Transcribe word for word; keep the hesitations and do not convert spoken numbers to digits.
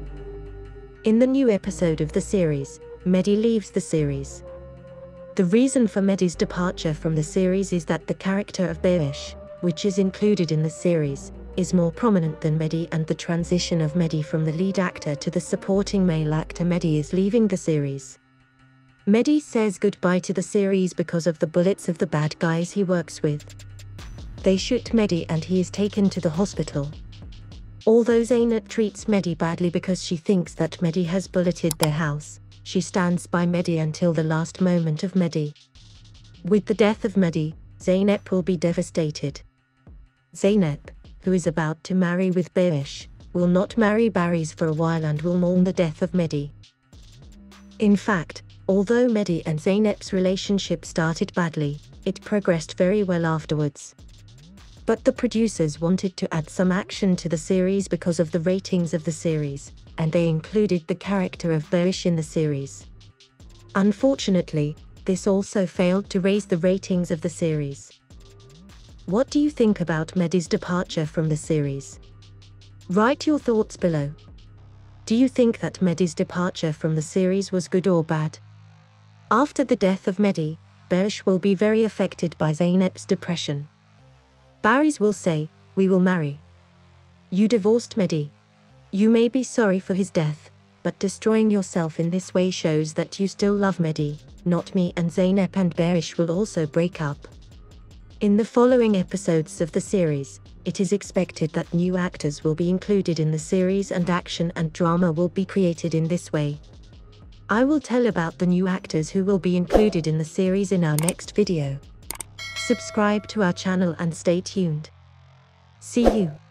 In the new episode of the series, Mehdi leaves the series. The reason for Mehdi's departure from the series is that the character of Behish, which is included in the series, is more prominent than Mehdi, and the transition of Mehdi from the lead actor to the supporting male actor Mehdi is leaving the series. Mehdi says goodbye to the series because of the bullets of the bad guys he works with. They shoot Mehdi and he is taken to the hospital. Although Zeynep treats Mehdi badly because she thinks that Mehdi has bulleted their house, she stands by Mehdi until the last moment of Mehdi. With the death of Mehdi, Zeynep will be devastated. Zeynep, who is about to marry with Behish, will not marry Bariz for a while and will mourn the death of Mehdi. In fact, although Mehdi and Zeynep's relationship started badly, it progressed very well afterwards. But the producers wanted to add some action to the series because of the ratings of the series, and they included the character of Behish in the series. Unfortunately, this also failed to raise the ratings of the series. What do you think about Mehdi's departure from the series? Write your thoughts below. Do you think that Mehdi's departure from the series was good or bad? After the death of Mehdi, Behish will be very affected by Zeynep's depression. Bariz will say, "We will marry. You divorced Mehdi. You may be sorry for his death, but destroying yourself in this way shows that you still love Mehdi, not me." And Zeynep and Behish will also break up. In the following episodes of the series, it is expected that new actors will be included in the series and action and drama will be created in this way. I will tell about the new actors who will be included in the series in our next video. Subscribe to our channel and stay tuned. See you.